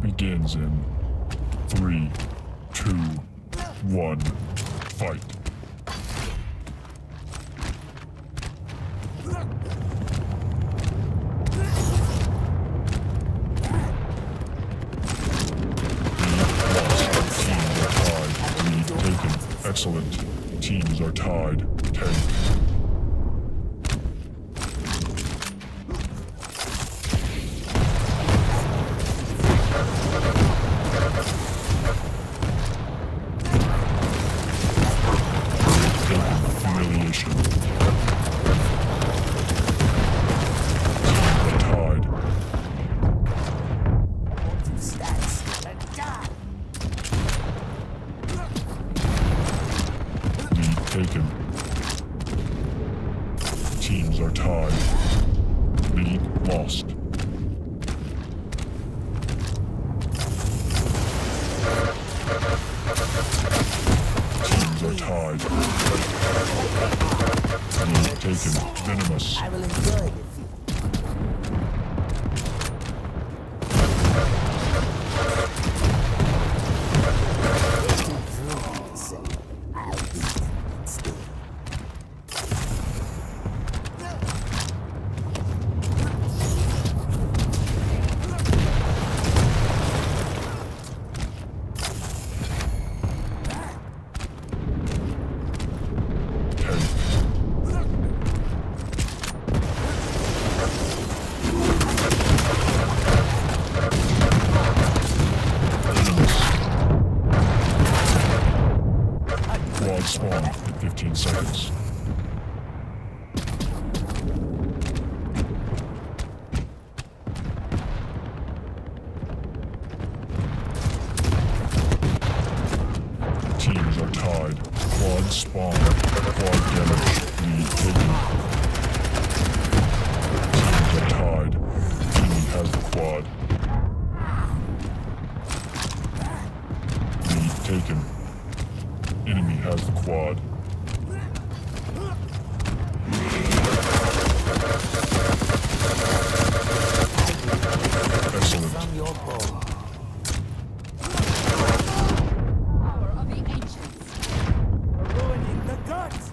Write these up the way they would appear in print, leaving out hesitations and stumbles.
begins in 3, 2, 1, fight. Excellent. Teams are tied. 10. Humiliation. Teams are tied. Taken. Teams are tied. Lead lost. Teams are tied. Lead taken. Venomous. I will enjoy defeat. Spawn in 15 seconds. Teams are tied. Quad spawn. Quad damage. Lead taken. Teams are tied. Enemy has the quad. Lead taken. Enemy has the quad. Excellent. Power of the ancients. Ruining the guts.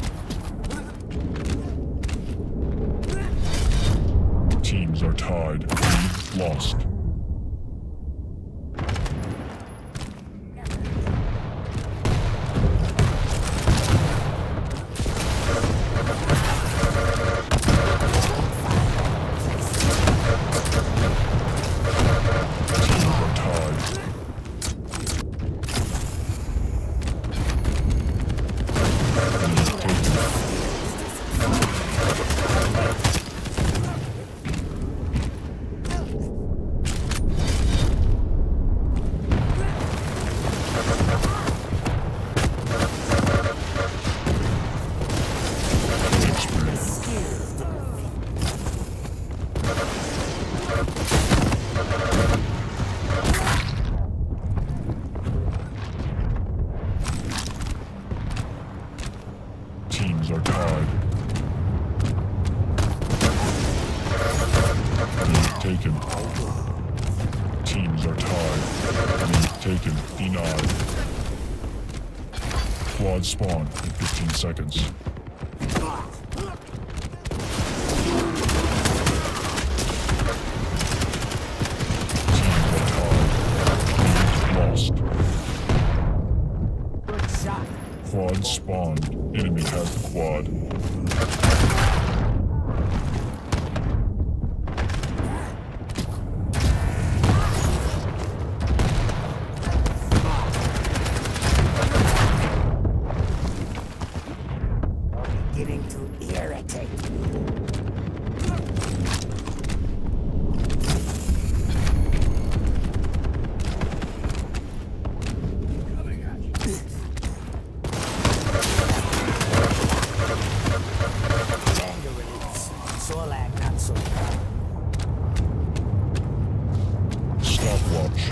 Teams are tied. Lead lost. Teams are tied. Lead taken. Teams are tied. Lead taken. Denied. Quad spawn in 15 seconds. Teams are tied. Lead lost. Good shot. Quad spawned. Enemy has the quad. Getting to irritate. Sorlag, not so bad. Stopwatch.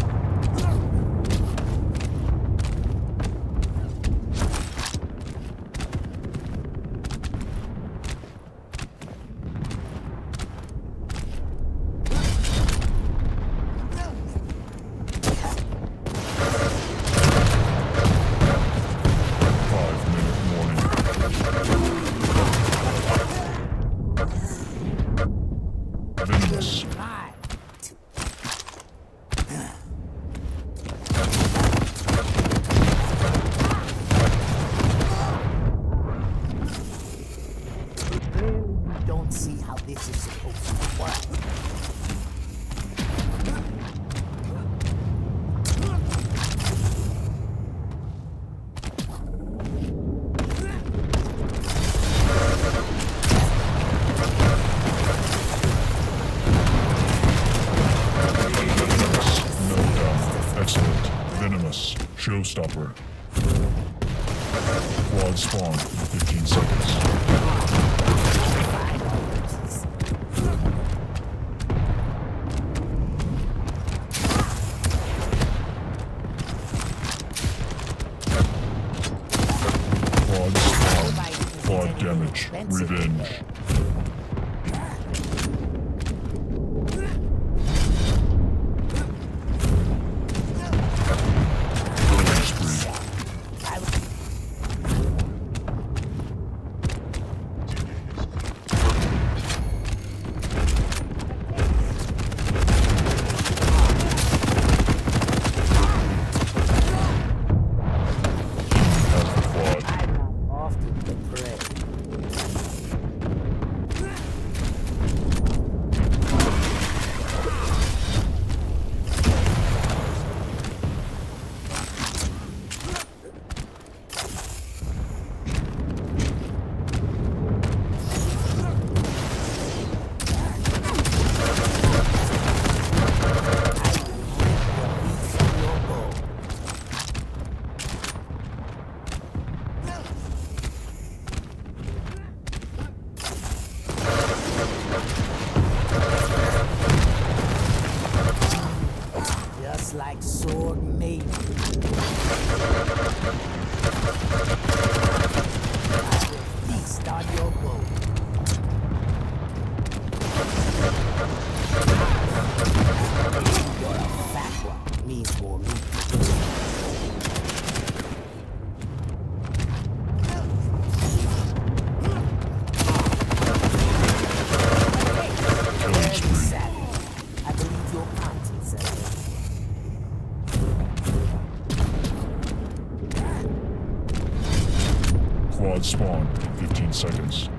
Showstopper. Quad spawn in 15 seconds. Quad spawn. Quad damage. Revenge. Killing spree. Has the quad. I'm not often the prey. Just like Sword Maiden. I will feast on your boat. You're a fat one. Means more meat. Killing spree. Savage. I believe your conscience says it. Quad spawn in 15 seconds.